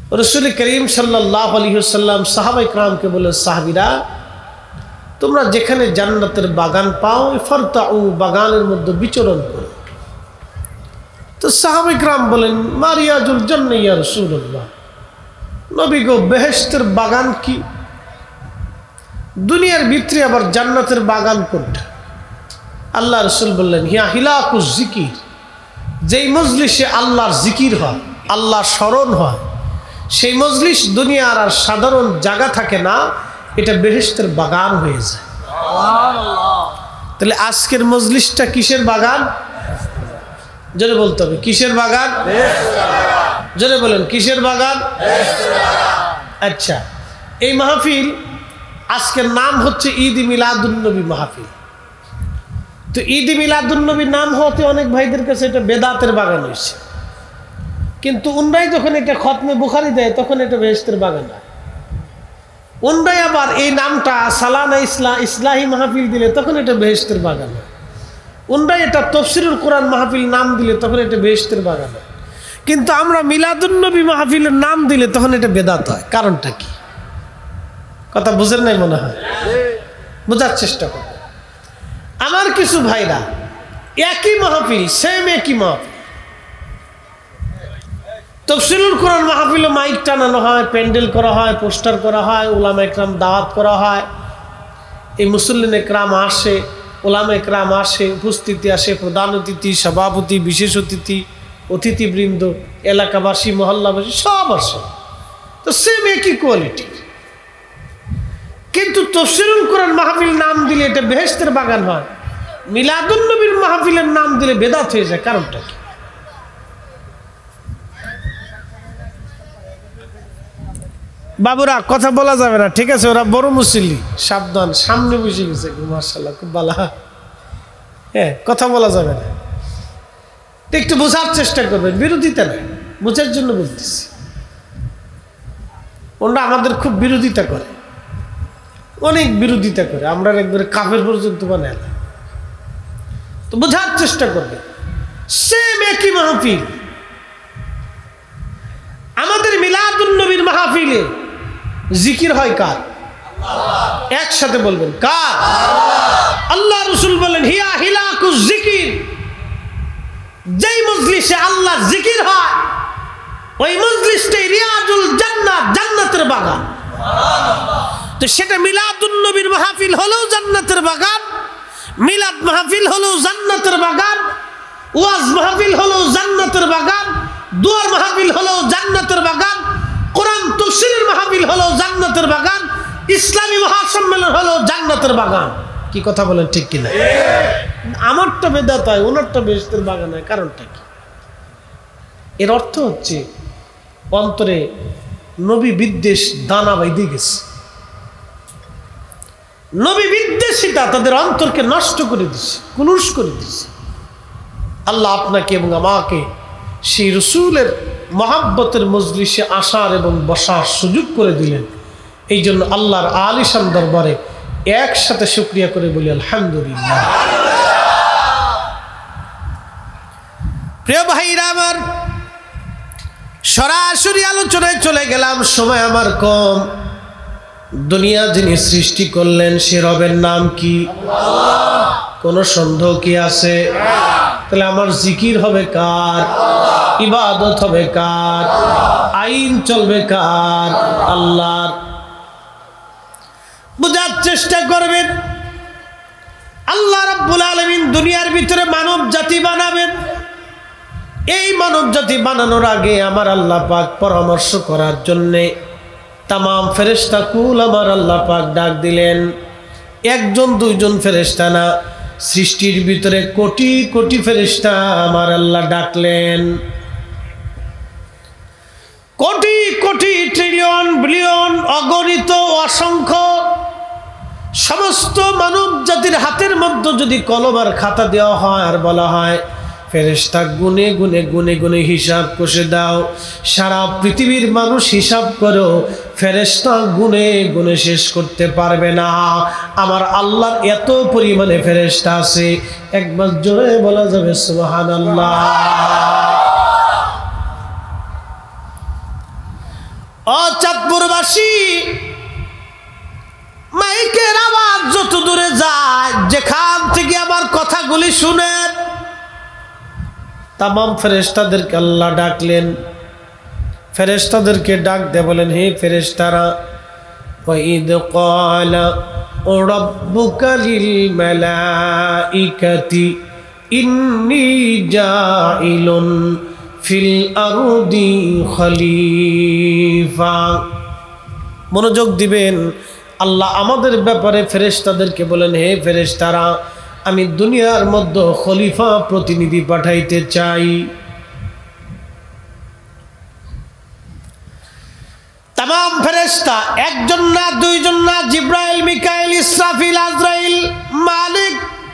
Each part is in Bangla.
রাসূল করিম সাল্লাল্লাহু আলাইহি ওয়াসাল্লাম সাহাবা ইকরামকে বলে, সাহাবীরা তোমরা যেখানে জান্নাতের বাগান পাও ফারতাউ, বাগানের মধ্যে বিচরণ করো। তো সাহাবা ইকরাম বলেন, মারিয়াজুল জান্নাহ ইয়া রাসূলুল্লাহ, নবী গো বেহেশতের বাগান কি? দুনিয়ার ভিতরে আবার জান্নাতের বাগান কোনটা? আল্লাহ রাসূল বললেন, হিয়া হিলাকুজ জিকির, যেই মজলিসে আল্লাহর জিকির হয়, আল্লাহর স্মরণ হয়, সেই মজলিস দুনিয়ার আর সাধারণ জায়গা থাকে না, এটা বেহেশতের বাগান হয়ে যায়। তাহলে আজকের মজলিসটা কিসের বাগান? জোরে বলতে হবে, কিসের বাগান? জোরে বলেন, কিসের বাগান? আচ্ছা, এই মাহফিল আজকের নাম হচ্ছে ঈদ মিলাদুন্নবী মাহফিল। তো ঈদ মিলাদুন্নবীর নাম হতে অনেক ভাইদের কাছে এটা বেদাতের বাগান হয়েছে, কিন্তু উনরাই যখন এটা খতমে বুখারি দেয় তখন এটা বেহেশতের বাগান হয়। উনরাই আবার এই নামটা সালানা ইসলাহি মাহফিল দিলে তখন এটা বেহেশতের বাগান হয়। উনরাই এটা তাফসীরুল কোরআন মাহফিল নাম দিলে তখন এটা বেহেশতের বাগান হয়। কিন্তু আমরা মিলাদুন্নবী মাহফিলের নাম দিলে তখন এটা বেদাত হয়। কারণটা কি? কথা বুঝেন নাই মনে হয়, বোঝার চেষ্টা করুন। আমার কিছু ভাইরা একই মাহফিল, সেম একই মাহফিল, তাফসীরুল কোরআন মাহফিলে মাইক টানানো হয়, প্যান্ডেল করা হয়, পোস্টার করা হয়, উলামা একরাম দাওয়াত করা হয়, এই মুসল্লিন একরাম আসে, উলামা একরাম আসে, উপস্থিতি আসে, প্রধান অতিথি, সভাপতি, বিশেষ অতিথি, অতিথিবৃন্দ, এলাকাবাসী, মহল্লাবাসী সব আসে, তো সেম একই কোয়ালিটি। কিন্তু তাফসীরুল কোরআন মাহফিল নাম দিলে এটা বেহেশতের বাগান হয়, মিলাদুন্নবীর মাহফিলের নাম দিলে বেদাত হয়ে যায়। কারণটা কি? বাবুরা কথা বলা যাবে না, ঠিক আছে? ওরা বড় মুসল্লি, সাবধান, সামনে বসে গেছে, মাশাআল্লাহ খুব ভালো। হ্যাঁ, কথা বলা যাবে না, একটু বোঝার চেষ্টা করবেন, বিরোধিতা না, বোঝার জন্য বলতেছি। ওরা আমাদের খুব বিরোধিতা করে, অনেক বিরোধিতা করে, আমরা একবারে কাফের পর্যন্ত বানায় না। তো বোঝার চেষ্টা করবে, সেম একই মাহফিল। আমাদের মিলাদুন্নবীর মাহফিলে জিকির হয় কার? একসাথে বলবেন, কার? আল্লাহ রাসূল বলেন, হিয়া হিলাকুজ জিকির, যেই মজলিসে আল্লাহর জিকির হয় ওই মজলিসটাই রিয়াজুল জান্নাত, জান্নাতের বাগান। তো সেটা মিলাদুন্নবীর মাহফিল হলেও জান্নাতের বাগান, মিলাদ মাহফিল হলেও জান্নাতের বাগান, ওয়াজ মাহফিল হলেও জান্নাতের বাগান, দুয়ার মাহফিল হলেও জান্নাতের বাগান, কোরআন তাফসীরের মাহফিল হলেও জান্নাতের বাগান, ইসলামী মহাসম্মেলন হলেও জান্নাতের বাগান। কি কথা বলেন, ঠিক কিনা? আমারটা বেদাত হয়, ওনারটা বেহেশতের বাগান হয়। কারণটা কি? এর অর্থ হচ্ছে অন্তরে নবী বিদ্বেষ দানা বাইধে গেছে। নবী বিদ্বেষিতা তাদের অন্তরকে নষ্ট করে দিছে, কুলুষ করে দিছে। আল্লাহ আপনাকে এবং আমাকে সেই রসুলের মহাব্বতের মজলিসে আসার এবং বসার সুযোগ করে দিলেন। এই জন্য আল্লাহর আলিশান দরবারে একসাথে শুকরিয়া করে বলি আলহামদুলিল্লাহ। প্রিয় ভাইরা আমার, সরাসরি আলোচনায় চলে গেলাম, সময় আমার কম। দুনিয়া যিনি সৃষ্টি করলেন সে রবের নাম কি? কোনো সন্দেহ কি আছে? তাহলে আমার জিকির হবে কার? ইবাদত হবে কার? আইন চলবে কার? আল্লাহর। বুঝার চেষ্টা করবেন, আল্লাহ রাব্বুল আলামিন দুনিয়ার ভিতরে মানব জাতি বানাবেন। এই মানব জাতি বানানোর আগে আমার আল্লাহ পাক পরামর্শ করার জন্যে তামাম ফেরেশতা কুল আমার আল্লাহ পাক ডাক দিলেন। একজন দুইজন ফেরেশতা না, সৃষ্টির ভিতরে কোটি কোটি ফেরেশতা আমার আল্লাহ ডাকলেন। কোটি কোটি, ট্রিলিয়ন, বিলিয়ন, অগণিত, অসংখ্য সমস্ত মানব জাতির হাতের মধ্যে যদি কলম আর খাতা দেওয়া হয় আর বলা হয় ফেরেশতা গুনে গুনে গুনে গুনে হিসাব কষে দাও, সারা পৃথিবীর মানুষ হিসাব করো, ফেরেশতা গুনে গুনে শেষ করতে পারবে না। আমার আল্লাহর এত পরিমাণে ফেরেশতা আছে, একবার জোরে বলা যাবে সুবহানাল্লাহ। ও চাঁদপুরবাসী, মাইকের আওয়াজ যত দূরে যায়, যেখান থেকে আমার কথাগুলি শুনেন, তামাম ফেরেশতাদেরকে আল্লাহ ডাকলেন। ফেরেশতাদেরকে ডাক দিয়ে বলেন, হে ফেরেশতারা, ওয়াইদ ক্বালা রাব্বুকা লিল মালাইকাতি ইন্নী জাইলুন ফিল আরদি খলিফা। মনোযোগ দিবেন। আল্লাহ আমাদের ব্যাপারে ফেরেশতাদেরকে বলেন, হে ফেরেশতারা, আমি দুনিয়ার মধ্যে খলিফা প্রতিনিধি পাঠাইতে চাই। तमाम ফেরেশতা, একজন না দুইজন না, জিব্রাইল, মিকাইল, ইসরাফিল, আজরাইল, মালিক,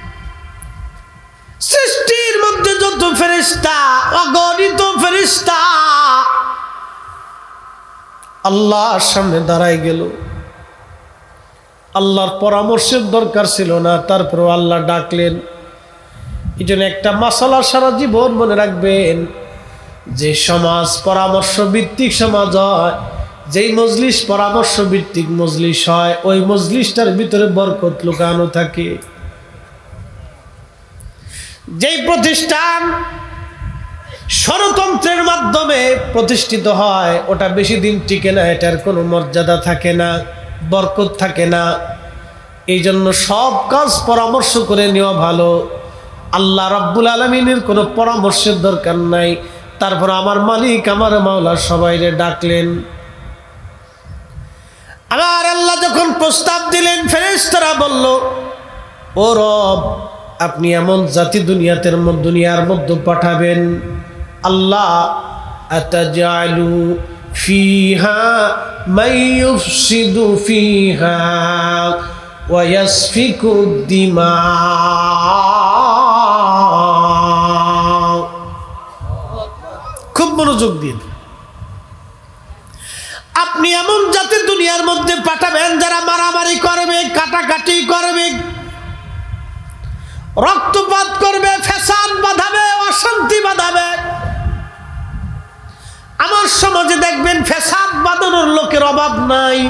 সৃষ্টির মধ্যে যত ফেরেশতা, অগণিত ফেরেশতা আল্লাহর সামনে দাঁড়ায় গেল। আল্লাহর পরামর্শের দরকার ছিল না, তারপর আল্লাহ ডাকলেন। এই জন্য একটা মাসালা সারা জীবন মনে রাখবেন, যে সমাজ পরামর্শ ভিত্তিক সমাজ হয়, যেই মজলিস পরামর্শ ভিত্তিক মজলিস হয়, ওই মজলিসটার ভিতরে বরকত লুকানো থাকে। যেই প্রতিষ্ঠান ষড়যন্ত্রের মাধ্যমে প্রতিষ্ঠিত হয়, ওটা বেশি দিন টিকে না, এটার কোনো মর্যাদা থাকে না, বরকত থাকে না। এই জন্য সব কাজ পরামর্শ করে নেওয়া ভালো। আল্লাহ রাব্বুল আলামিনের কোনো পরামর্শের দরকার নাই। তারপর আমার মালিক, আমার মাওলা সবাইরে ডাকলেন। আমার আল্লাহ যখন প্রস্তাব দিলেন, ফেরেশতারা বলল, ও রব, আপনি এমন জাতি দুনিয়ার মধ্যে পাঠাবেন, আল্লাহ, আতাজালু ফিহা মাইয়ুফসিদু ফিহা ওয়া ইয়াসফিকু দিমা। খুব মনোযোগ দিন। আপনি এমন জাতি দুনিয়ার মধ্যে পাঠাবেন যারা মারামারি করবে, কাটাকাটি করবে, রক্তপাত করবে, ফ্যাসাদ বাঁধাবে, অশান্তি বাঁধাবে। আমার সমাজে দেখবেন ফ্যাসাদ বাঁধানোর লোকের অভাব নাই।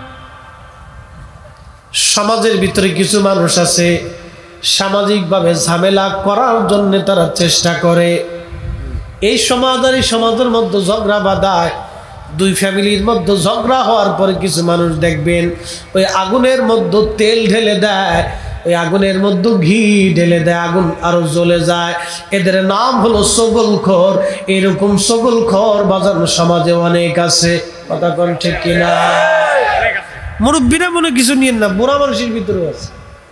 সমাজের ভিতরে কিছু মানুষ আছে সামাজিকভাবে ঝামেলা করার জন্য তারা চেষ্টা করে। এই সমাজ আর এই সমাজের মধ্যে ঝগড়া বাঁধায়। দুই ফ্যামিলির মধ্যে ঝগড়া হওয়ার পরে কিছু মানুষ দেখবেন ওই আগুনের মধ্যে তেল ঢেলে দেয়, ওই আগুনের মধ্যে ঘি ঢেলে দেয়, আগুন আরো জ্বলে যায়। এদের নাম হলো সগলখোর। এরকম সগলখোর বাজানো সমাজে অনেক আছে। কথা কোন ঠিক কিনা? মুরব্বীরা মনে কিছু নিয়েন না, বুড়া মানুষের ভিতরেও আছে।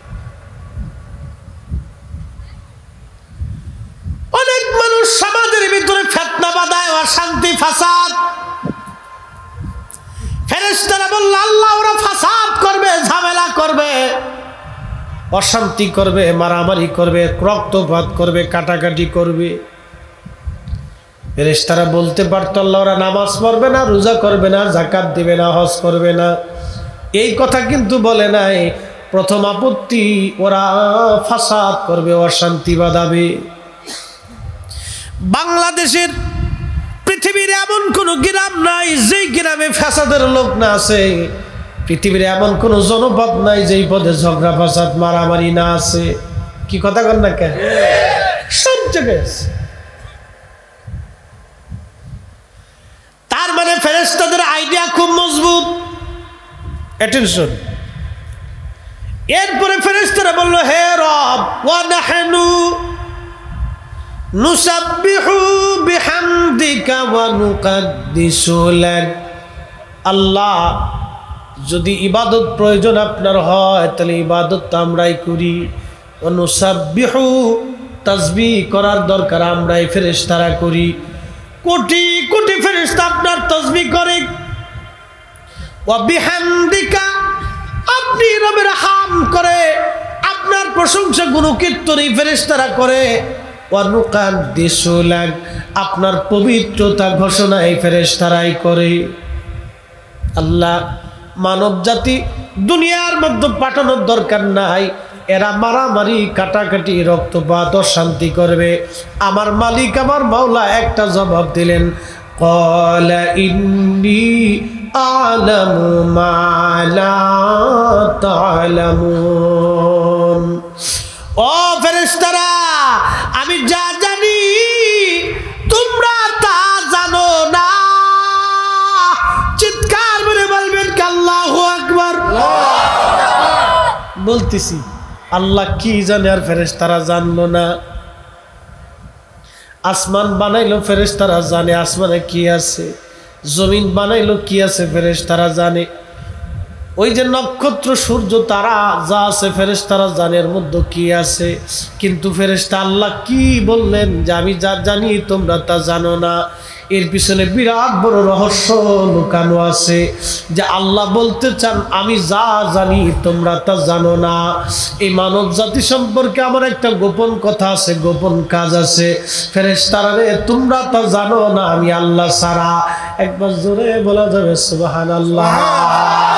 অনেক মানুষ সমাজের ভিতরে ফিতনা বাঁধায়, অশান্তি, ফাসাদ। ফেরেশতারা বলল, আল্লাহ, ওরা ফাসাদ করবে, ঝামেলা করবে, অশান্তি করবে, মারামারি করবে, রক্তপাত করবে, কাটাকাটি করবে। ফেরেশতারা বলতে পারতো, আল্লাহ, ওরা নামাজ পড়বে না, রোজা করবে না, যাকাত দিবে না, হজ করবে না। এই কথা কিন্তু বলে নাই। প্রথম আপত্তি, ওরা ফাসাদ করবে, অশান্তি বাঁধাবে। বাংলাদেশের পৃথিবীর এমন কোন গ্রাম নাই যেই গ্রামে ফ্যাসাদের লোক না আছে। পৃথিবীর এমন কোন জনপদ নাই যেই পদে ঝগড়া, ফাসাদ, মারামারি না আছে। কি কথা কন না কেন? সব জায়গায় আছে। তার মানে ফেরেশতাদের আইডিয়া খুব মজবুত। অ্যাটেনশন। এরপরে ফেরেশতারা বলল, হে রব, ওয়া নাহনু নুসাব্বিহু বিহামদিকা ওয়া নুকাদ্দিসু লাক। আল্লাহ, যদি ইবাদত প্রয়োজন আপনার হয় তাহলে ইবাদত তো আমরাই করি। ওয়া নুসাব্বিহু, তাসবিহ করার দরকার আমরাই ফেরেশতারা করি। কোটি কোটি ফেরেশতা আপনার তাসবিহ করে। ওয়া বিহামদিকা, আপনি রবের হাম করে, আপনার প্রশংসা গুণকীর্তন এই ফেরেশতারা করে। ওয়া নুকাদ্দিসু লাক, আপনার পবিত্রতা ঘোষণা এই ফেরেশতারাই করে। আল্লাহ, মানব জাতি দুনিয়ার মধ্যে পাঠানোর দরকার নাই। এরা মারামারি, কাটাকাটি, রক্তপাত, অশান্তি করবে। আমার মালিক, আমার মাওলা একটা জবাব দিলেন, ক্বালা ইন্নী আ'লামু মা লা তা'লামুন। ও ফেরেশতারা, আমি যা জানি তোমরা তা জানো না। চিৎকার করে বলবেন কি আল্লাহু আকবার। বলতেছি আল্লাহ কি জানে আর ফেরেশতারা জানলো না। আসমান বানাইলো ফেরেশতারা জানে আসমানে কি আছে, জমিন বানাইলো কি আছে ফেরেশতারা জানে, ওই যে নক্ষত্র সূর্য তারা যা আছে ফেরেশতারা জানে এর মধ্যে কি আছে। কিন্তু ফেরেশতা আল্লাহ কি বললেন যে আমি যা জানি তোমরা তা জানো না। এর পিছনে বিরাট বড় রহস্য লুকানো আছে, যে আল্লাহ বলতে চান আমি যা জানি তোমরা তা জানো না। এই মানব জাতি সম্পর্কে আমার একটা গোপন কথা আছে, গোপন কাজ আছে। ফেরেশতারা রে, তোমরা তা জানো না আমি আল্লাহ ছাড়া। একবার জোরে বলা যাবে সুবহানাল্লাহ।